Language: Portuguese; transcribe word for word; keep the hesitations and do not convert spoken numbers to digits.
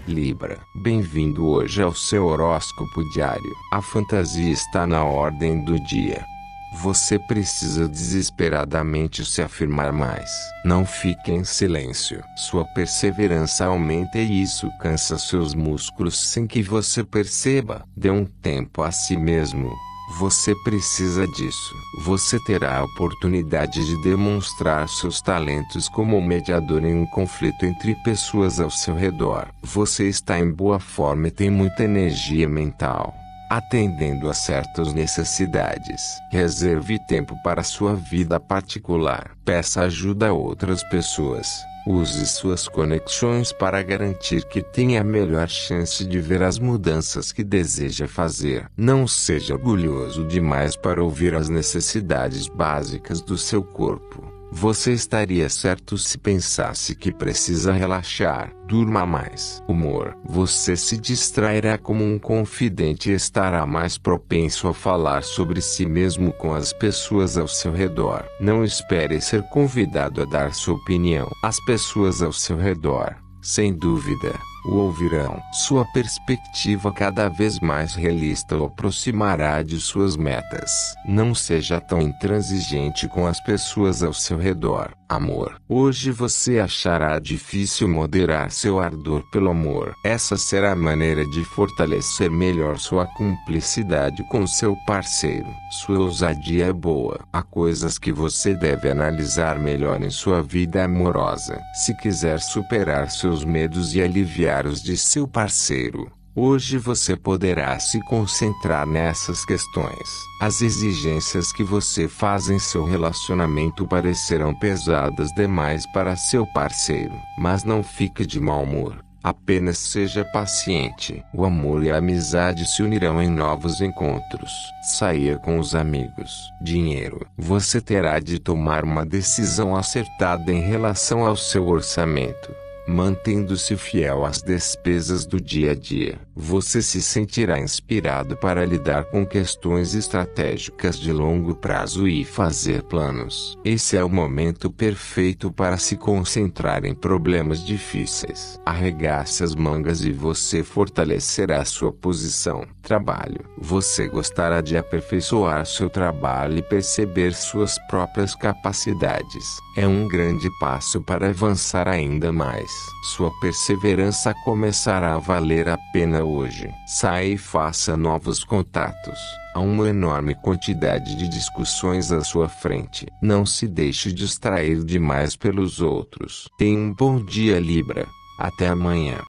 Libra, bem-vindo hoje ao seu horóscopo diário. A fantasia está na ordem do dia. Você precisa desesperadamente se afirmar mais. Não fique em silêncio. Sua perseverança aumenta e isso cansa seus músculos sem que você perceba. Dê um tempo a si mesmo. Você precisa disso. Você terá a oportunidade de demonstrar seus talentos como mediador em um conflito entre pessoas ao seu redor. Você está em boa forma e tem muita energia mental, atendendo a certas necessidades. Reserve tempo para sua vida particular. Peça ajuda a outras pessoas. Use suas conexões para garantir que tenha a melhor chance de ver as mudanças que deseja fazer. Não seja orgulhoso demais para ouvir as necessidades básicas do seu corpo. Você estaria certo se pensasse que precisa relaxar. Durma mais. Humor. Você se distrairá como um confidente e estará mais propenso a falar sobre si mesmo com as pessoas ao seu redor. Não espere ser convidado a dar sua opinião. As pessoas ao seu redor, sem dúvida, o ouvirão. Sua perspectiva cada vez mais realista o aproximará de suas metas. Não seja tão intransigente com as pessoas ao seu redor. Amor. Hoje você achará difícil moderar seu ardor pelo amor. Essa será a maneira de fortalecer melhor sua cumplicidade com seu parceiro. Sua ousadia é boa. Há coisas que você deve analisar melhor em sua vida amorosa. Se quiser superar seus medos e aliviar os de seu parceiro, hoje você poderá se concentrar nessas questões. As exigências que você faz em seu relacionamento parecerão pesadas demais para seu parceiro, mas não fique de mau humor. Apenas seja paciente. O amor e a amizade se unirão em novos encontros. Sair com os amigos. Dinheiro. Você terá de tomar uma decisão acertada em relação ao seu orçamento, mantendo-se fiel às despesas do dia a dia. Você se sentirá inspirado para lidar com questões estratégicas de longo prazo e fazer planos. Esse é o momento perfeito para se concentrar em problemas difíceis. Arregace as mangas e você fortalecerá sua posição. Trabalho. Você gostará de aperfeiçoar seu trabalho e perceber suas próprias capacidades. É um grande passo para avançar ainda mais. Sua perseverança começará a valer a pena hoje. Saia e faça novos contatos. Há uma enorme quantidade de discussões à sua frente. Não se deixe distrair demais pelos outros. Tenha um bom dia, Libra. Até amanhã.